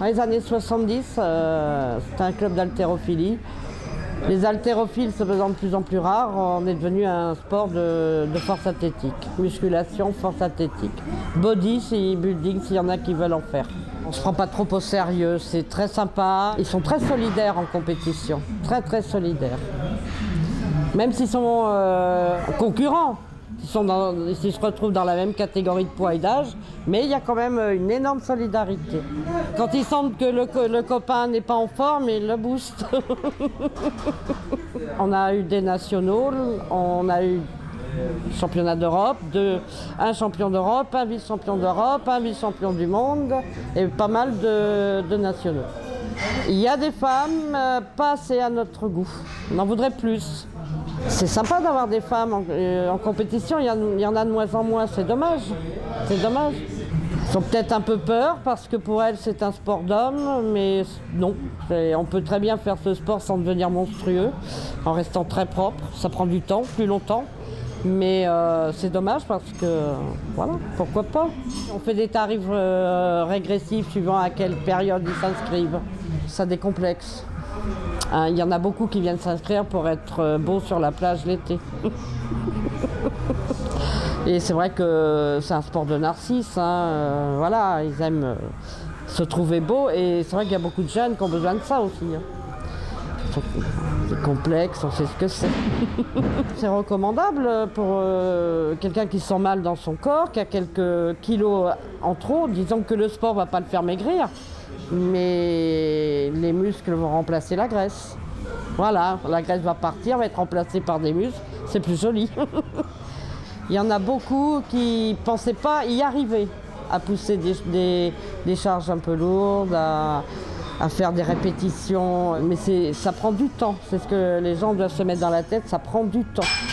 Dans les années 70, c'était un club d'haltérophilie. Les haltérophiles se faisant de plus en plus rares, on est devenu un sport de force athlétique. Musculation, force athlétique. Body, building, s'il y en a qui veulent en faire. On ne se prend pas trop au sérieux, c'est très sympa. Ils sont très solidaires en compétition, très solidaires. Même s'ils sont concurrents, s'ils se retrouvent dans la même catégorie de poids et d'âge, mais il y a quand même une énorme solidarité. Quand ils sentent que le copain n'est pas en forme, ils le boostent. On a eu des nationaux, on a eu championnat d'Europe, un champion d'Europe, un vice-champion d'Europe, un vice-champion du monde et pas mal de nationaux. Il y a des femmes pas assez à notre goût, on en voudrait plus. C'est sympa d'avoir des femmes en compétition, il y en a de moins en moins, c'est dommage. C'est dommage. Elles ont peut-être un peu peur parce que pour elles c'est un sport d'homme, mais non. On peut très bien faire ce sport sans devenir monstrueux, en restant très propre. Ça prend du temps, plus longtemps, mais c'est dommage parce que, voilà, pourquoi pas. On fait des tarifs régressifs suivant à quelle période ils s'inscrivent. Ça décomplexe. Il y en a beaucoup qui viennent s'inscrire pour être beaux sur la plage l'été. Et c'est vrai que c'est un sport de narcisse, hein. Voilà, ils aiment se trouver beaux et c'est vrai qu'il y a beaucoup de jeunes qui ont besoin de ça aussi. Hein. C'est complexe, on sait ce que c'est. C'est recommandable pour quelqu'un qui se sent mal dans son corps, qui a quelques kilos en trop. Disons que le sport ne va pas le faire maigrir, mais les muscles vont remplacer la graisse. Voilà, la graisse va partir, va être remplacée par des muscles, c'est plus joli. Il y en a beaucoup qui ne pensaient pas y arriver, à pousser des charges un peu lourdes, à faire des répétitions, mais ça prend du temps. C'est ce que les gens doivent se mettre dans la tête, ça prend du temps.